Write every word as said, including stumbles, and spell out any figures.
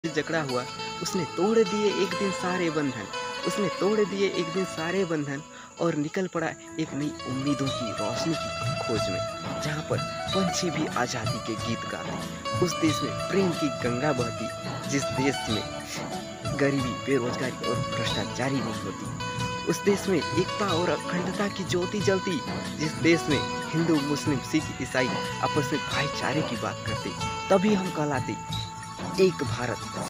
जकड़ा हुआ, उसने तोड़ दिए एक दिन सारे बंधन, उसने तोड़ दिए एक दिन सारे बंधन और निकल पड़ा एक नई उम्मीदों की रोशनी की खोज में, जहाँ पर पंछी भी आज़ादी के गीत गाते। उस देश में प्रेम की गंगा बहती, जिस देश में गरीबी, बेरोजगारी और भ्रष्टाचारी नहीं होती। उस देश में एकता और अखंडता की ज्योति जलती, जिस देश में हिंदू, मुस्लिम, सिख, ईसाई आपस में भाईचारे की बात करते। तभी हम कहलाते एक भारत